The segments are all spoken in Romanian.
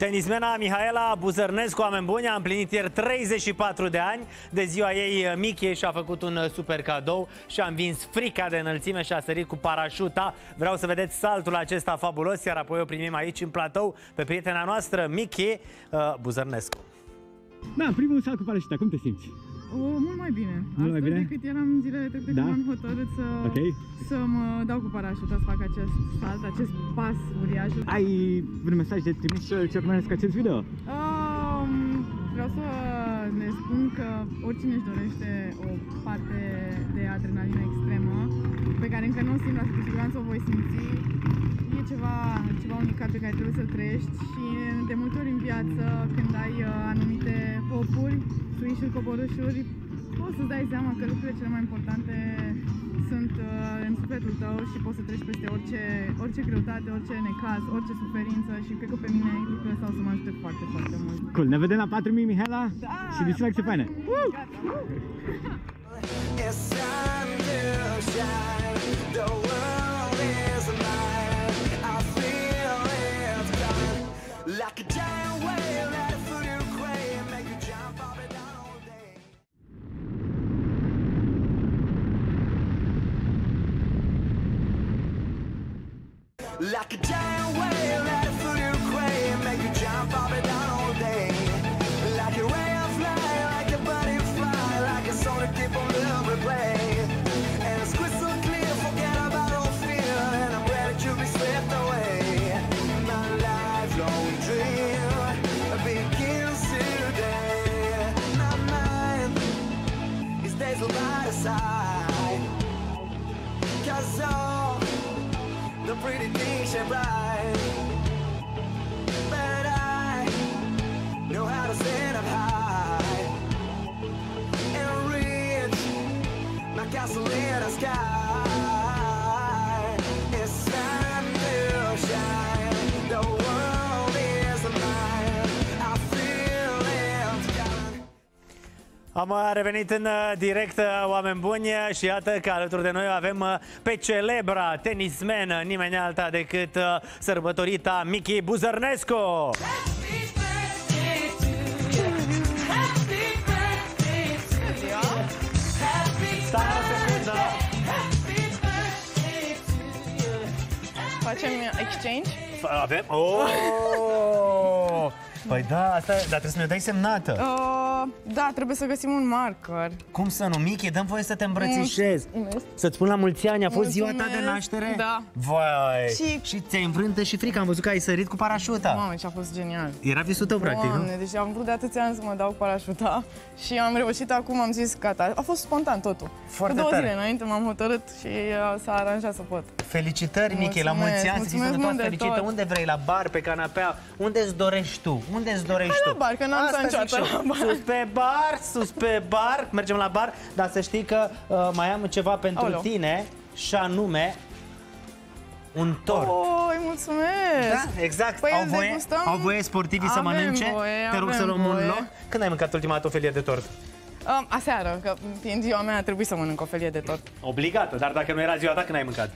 Tenismena Mihaela Buzărnescu, oameni buni, a împlinit ieri 34 de ani. De ziua ei, Michi și-a făcut un super cadou și a învins frica de înălțime și a sărit cu parașuta. Vreau să vedeți saltul acesta fabulos, iar apoi o primim aici în platou pe prietena noastră, Michi Buzărnescu. Da, primul salt cu parașuta, cum te simți? Mult mai bine. Mult mai bine? Decât eram zilele trecute, când m-am hotărât să mă dau cu parașuta, să fac acest salt, acest pas uriaș. Ai un mesaj de trimis ce urmăresc acest video? Vreau să ne spun că oricine își dorește o parte de adrenalină extremă, pe care încă nu o simt, dar cu siguranță o voi simți. E ceva unicat pe care trebuie să-l trăiești și de multe ori în viață, când ai anumite hopuri, suișuri, coborâșuri, poți să-ți dai seama că lucrurile cele mai importante sunt în sufletul tău și poți să treci peste orice greutate, orice necaz, orice suferință și cred că pe mine lucrurile astea o să mă ajute foarte, foarte mult. Cool, ne vedem la 4.000, Mihaela? Da! Și distracție faină! Like a giant wave, let it through your quay and make you jump up and down all day. Like a ray of light, like a butterfly, like a song to keep on replay. And it's crystal clear, forget about all fear, and I'm ready to be swept away. My lifelong dream begins today. My mind is dazzled by the sight, 'cause all the pretty things shine bright, but I know how to stand up high and reach my castle in the sky. It's time to shine, the world is mine, I feel it's coming. Am revenit în direct, oameni buni, și iată că alături de noi avem pe celebra tenismenă, nimeni alta decât sărbătorita Michi Buzărnescu. Facem exchange? Avem? Păi da, asta, dar trebuie să ne dai semnată. Da, trebuie să găsim un marker. Cum să nu, Michi, dăm voie să te îmbrățișez. Să-ți spun la mulți ani, a fost ziua ta de naștere? Da. Vai, și ți-ai înfrântă și frica, am văzut că ai sărit cu parașuta. Mamă, ce a fost genial. Era visul tău, practic, nu? Deci am vrut de atâția ani să mă dau cu parașuta și am reușit acum, am zis, gata. A fost spontan totul. Foarte cu 2 tare. zile înainte m-am hotărât și s-a aranjat să pot. Felicitări, Michi, la mulți ani, să fii sănătos, fericită. Unde vrei, la bar, pe canapea, unde-ți dorești tu? Unde-ți dorești tu? La bar, că n-am stat niciodată la bar. Sus pe bar, mergem la bar, dar să știi că mai am ceva pentru tine, și anume un tort. Oi, mulțumesc! Da, exact. Păi au voie sportivii să mănânce? Te rog să luăm un loc. Când ai mâncat ultima dată o felie de tort? Aseară, că fiind ziua mea, a trebuit să mănânc o felie de tort. Obligată, dar dacă nu era ziua ta, când ai mâncat?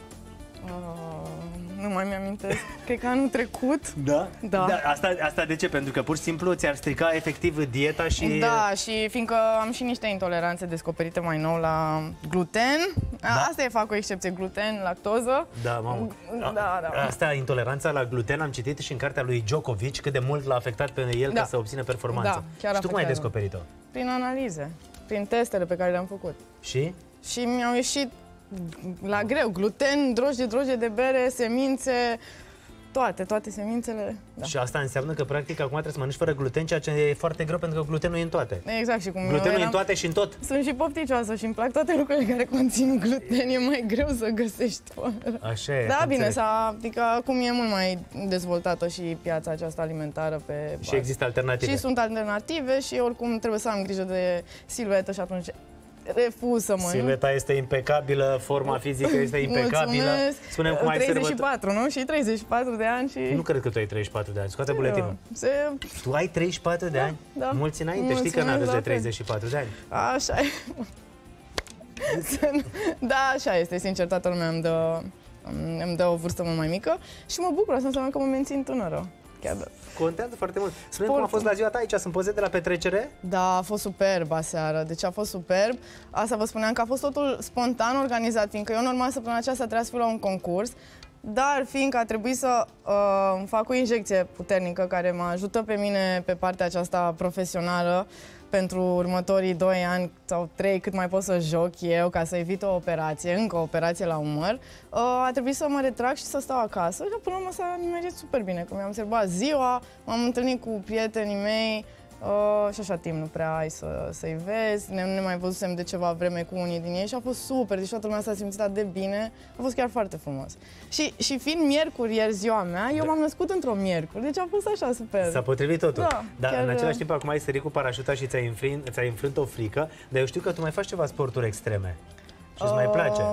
Nu mai mi-amintesc. Cred că anul trecut. Da? Da. Asta de ce? Pentru că pur și simplu ți-ar strica efectiv dieta și... Da, și fiindcă am și niște intoleranțe descoperite mai nou la gluten. Da? Asta e, fac o excepție, gluten, lactoză. Da, mamă. Da. Asta, intoleranța la gluten, am citit și în cartea lui Djokovic cât de mult l-a afectat pe el ca să obțină performanță. Da, chiar. Și tu cum ai descoperit-o? Prin analize, prin testele pe care le-am făcut. Și? Și mi-au ieșit la greu, gluten, drojdie de bere, semințe, toate semințele. Da. Și asta înseamnă că practic acum trebuie să mănânci fără gluten, ceea ce e foarte greu pentru că glutenul e în toate. Exact, și cum glutenul e în toate și în tot. Sunt și pofticioasă și îmi plac toate lucrurile care conțin gluten, e mai greu să găsești fără. Așa e. Da, bine, adică acum e mult mai dezvoltată și piața aceasta alimentară pe bază. Și există alternative. Și sunt alternative și oricum trebuie să am grijă de siluetă și atunci refuz să mănânc. Silueta este impecabilă, forma fizică este impecabilă. Spune-mi cum ai 34, nu? Și 34 de ani și... Nu cred că tu ai 34 de ani. Scoate buletinul. Tu ai 34 de ani? Da. Mulți înainte. Știi că n-aveți de 34 de ani. Așa e. Da, așa este. Sincer, toată lumea îmi dă o vârstă mult mai mică și mă bucur. Asta înseamnă că mă mențin tânără. chiar da. Contează foarte mult. Spune-mi cum a fost la ziua ta, aici sunt poze de la petrecere? Da, a fost superb aseară, deci a fost superb. Asta vă spuneam că a fost totul spontan organizat, fiindcă eu normal săptămâna aceasta trebuia să fiu la un concurs, dar fiindcă a trebuit să fac o injecție puternică care mă ajută pe mine pe partea aceasta profesională pentru următorii 2 ani sau 3, cât mai pot să joc eu, ca să evit o operație, încă o operație la umăr, a trebuit să mă retrag și să stau acasă și până la urmă s-a nimerit super bine, că mi-am sărbat ziua, m-am întâlnit cu prietenii mei și așa timp nu prea ai să-i vezi, nu ne mai văzusem de ceva vreme cu unii din ei și a fost super, deci toată lumea s-a simțit atât de bine, a fost chiar foarte frumos. Și fiind miercuri ieri ziua mea, eu m-am născut într-o miercuri, deci a fost așa super. S-a potrivit totul. Da, Dar chiar, în același timp acum ai sărit cu parașuta și ți-ai înfrânt o frică, dar eu știu că tu mai faci ceva sporturi extreme și îți mai place.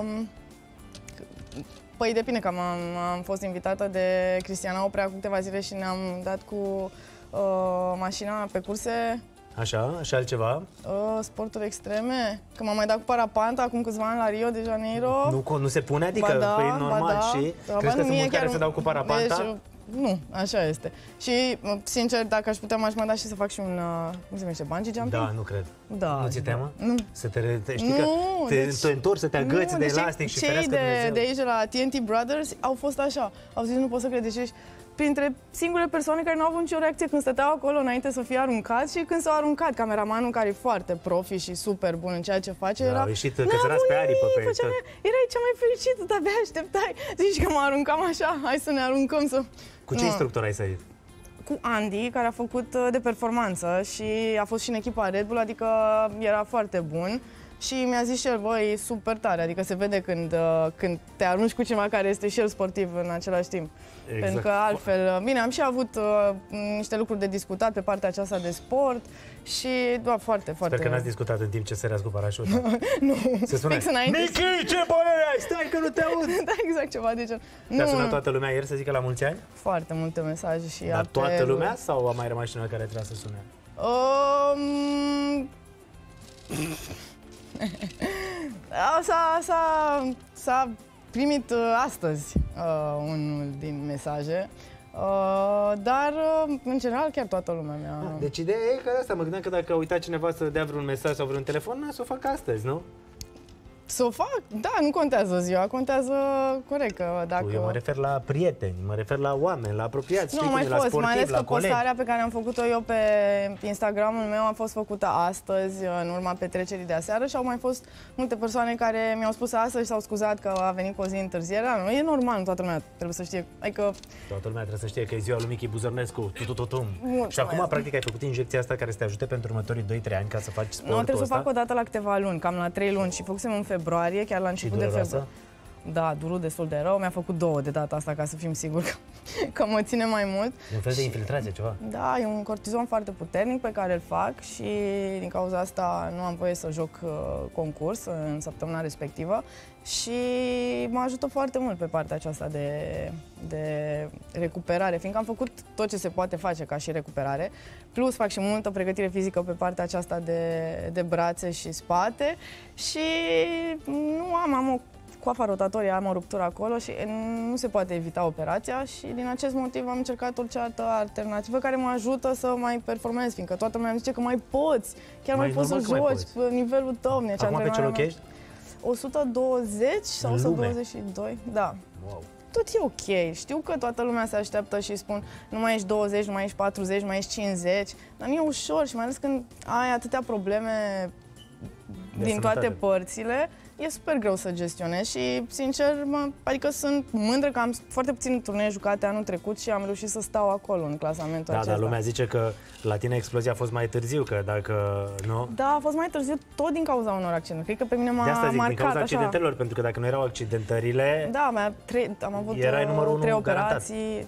Păi depinde, că am fost invitată de Cristiana Oprea cu câteva zile și ne-am dat cu mașina pe curse. Așa, și altceva? Sporturi extreme, că m-am mai dat cu parapanta acum câțiva ani la Rio de Janeiro. Nu se pune? Adică ba da, păi, normal ba da. și crezi că sunt mulți care se dau cu parapanta? Deci, nu, așa este. Și, sincer, dacă aș putea, m-aș mai da și să fac și un, cum se numește, bungee jumping? Da, nu cred. Da. Nu ți-e teamă? Nu. Știi că te întorci, să te agăți de elastic și ferească Dumnezeu. De aici, de la TNT Brothers, au fost așa. Au zis, nu pot să cred, deci ești printre singurele persoane care nu au avut nicio reacție când stăteau acolo înainte să fie aruncat și când s-au aruncat. Cameramanul, care e foarte profi și super bun în ceea ce face, Da, era... au ieșit cățărați pe aripă pe tot. Erai cea mai fericită, de-abia așteptai. Zici că mă aruncam așa, hai să ne aruncăm să... Cu ce instructor ai sărit? Cu Andy, care a făcut de performanță și a fost și în echipa Red Bull, adică era foarte bun. Și mi-a zis și el, băi, e super tare, adică se vede când te arunci cu cineva care este și el sportiv în același timp. Exact. Pentru că altfel, bine, am și avut niște lucruri de discutat pe partea aceasta de sport și doar foarte. Sper că n-ați discutat în timp ce săreați cu parașuta. Nu, se spune, fix înainte. Michi, ce părere ai? Stai că nu te aud! Da, exact, ceva de genul. Te-a sunat toată lumea ieri să zică la mulți ani? Foarte multe mesaje și Dar toată lumea sau a mai rămas cineva care trebuia să sune? S-a primit astăzi unul din mesaje, dar în general chiar toată lumea mea... Deci ideea e că asta, mă gândeam că dacă a uitat cineva să dea vreun mesaj sau vreun telefon, să o facă astăzi, nu? Să o fac? Da, nu contează ziua, contează corect că dacă... Eu mă refer la prieteni, mă refer la oameni, la apropiați, Nu, știi mai cum e, la fost, sportivi, mai ales la că colegi. postarea pe care am făcut-o eu pe Instagramul meu a fost făcută astăzi, în urma petrecerii de aseară și au mai fost multe persoane care mi-au spus astăzi și s-au scuzat că a venit cu o zi întârziere. Nu, e normal, toată lumea trebuie să știe. Adică... Toată lumea trebuie să știe că e ziua lui Michi Buzărnescu. Mulțumesc. Și acum, practic, ai făcut injecția asta care să te ajute pentru următorii 2-3 ani ca să faci sportul Nu, trebuie ăsta? să fac o dată la câteva luni, cam la 3 luni și făcusem în februarie, chiar la început de februarie. Da, durut destul de rău. Mi-a făcut 2 de data asta ca să fim siguri că mă ține mai mult. E un fel de infiltrație, ceva. Da, e un cortizon foarte puternic pe care îl fac și din cauza asta nu am voie să joc concurs în săptămâna respectivă și mă ajută foarte mult pe partea aceasta de recuperare, fiindcă am făcut tot ce se poate face ca și recuperare, plus fac și multă pregătire fizică pe partea aceasta de brațe și spate și nu am o coafa rotatorie, am o ruptură acolo și nu se poate evita operația și din acest motiv am încercat orice altă alternativă care mă ajută să mai performez, fiindcă toată lumea zice că mai poți, chiar mai poți să joci pe nivelul tău. Acum pe ce lochești? 120 sau 122, da. Wow. Tot e ok. Știu că toată lumea se așteaptă și spun nu mai ești 20, nu mai ești 40, nu mai ești 50, dar nu e ușor și mai ales când ai atâtea probleme din toate părțile, e super greu să gestionez și, sincer, adică sunt mândră că am foarte puține turnee jucate anul trecut și am reușit să stau acolo în clasamentul acesta. Da, dar lumea zice că la tine explozia a fost mai târziu, că dacă nu... Da, a fost mai târziu tot din cauza unor accidente. Cred că pe mine m-a marcat, de asta zic, marcat, din cauza așa. accidentelor, pentru că dacă nu erau accidentările... Da, am avut 3 operații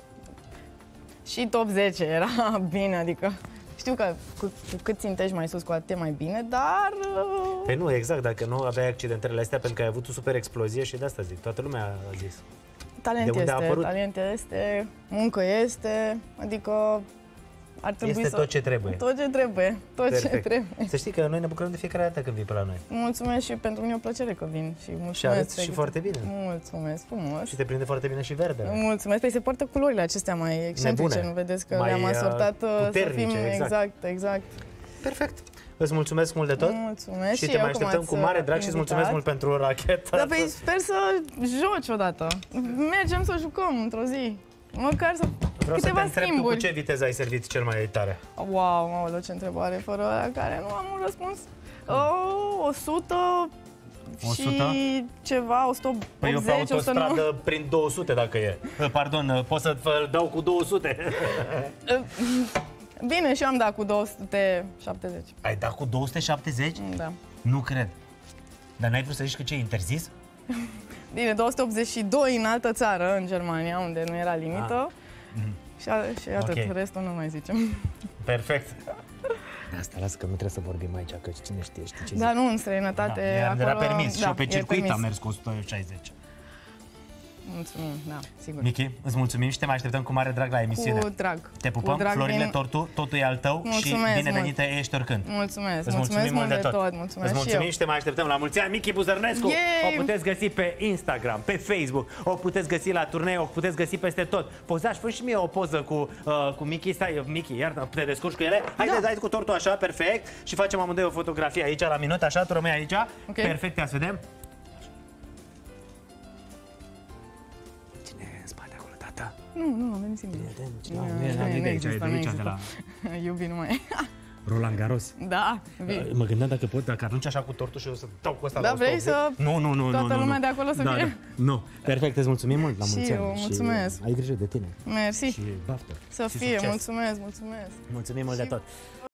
și top 10 era bine, adică... Știu că cu cât țintești mai sus, cu atât e mai bine, dar... Păi nu, exact, dacă nu aveai accidentele astea, pentru că ai avut o super explozie și de asta zic, toată lumea a zis. Talent este, muncă este, adică ar trebui Este să... tot ce trebuie. Tot ce trebuie, tot ce Perfect. trebuie. Să știi că noi ne bucurăm de fiecare dată când vii pe la noi. Mulțumesc și pentru mine e o plăcere că vin și mulțumesc. Și arăți și pe- foarte bine. Mulțumesc frumos. Și te prinde foarte bine și verdele. Mulțumesc, păi se poartă culorile acestea mai excentrice, Nebune. nu vedeți că Mai, le-am asortat să puternice, fim exact. exact. Perfect. Îți mulțumesc mult de tot. Mulțumesc Și și te eu mai cum așteptăm ați cu mare drag și îți mulțumesc invitat. mult pentru racheta. Da, păi sper să joci odată. Mergem să jucăm într-o zi. Măcar să Vreau să te câteva întreb tu cu schimburi. ce viteză ai servit cel mai tare. Wow, aoleu, ce întrebare fără la care nu am un răspuns. 100 și 100? ceva, 180, Păi eu pe 190. autostradă prin 200 dacă e. Pardon, pot să vă dau cu 200. Bine, și eu am dat cu 270. Ai dat cu 270? Da. Nu cred. Dar n-ai vrut să zici că ce e interzis? Bine, 282 în altă țară, în Germania, unde nu era limită. Și atât, Ok. restul nu mai zicem. Perfect. De asta lasă că nu trebuie să vorbim aici, că cine știe ce Dar nu în străinătate, acolo... era permis și eu pe e circuit permis. am mers cu 160. Mulțumim, da, sigur. Michi, îți mulțumim și te mai așteptăm cu mare drag la emisiune. Cu drag. Te pupăm, Cu drag Florile vin. totul e al tău și Mulțumesc binevenită ești oricând. Mulțumesc, Îți mulțumesc mult de tot. Mulțumesc Îți și mulțumim eu. și te mai așteptăm la mulți ani. Michi Buzărnescu, Yay! o puteți găsi pe Instagram, pe Facebook, o puteți găsi la turnee, o puteți găsi peste tot. Pozași, fă și mie o poză cu Michi. Stai, Michi, iar te descurci cu ele. Haide, dai cu tortul așa, perfect. Și facem amândoi o fotografie aici la minut, așa, tu rămâi aici. Ok. Perfect, ia să vedem. Cine e în spate acolo, tata? Nu, am venit singur. Nu, de aici, de aici, de la Iubi nu mai e. Roland Garros. Da, vin. Mă gândeam dacă arunci așa cu tortul și eu să dau cu ăsta Da, la vrei 180. să Nu, toată lumea de acolo să da, fie? Da. Nu. Perfect, îți mulțumim mult la Și mulți ani. eu, mulțumesc. Ai grijă de tine. Mersi. Și baftă. Să Și fie, succes. mulțumesc. Mulțumim mult de tot.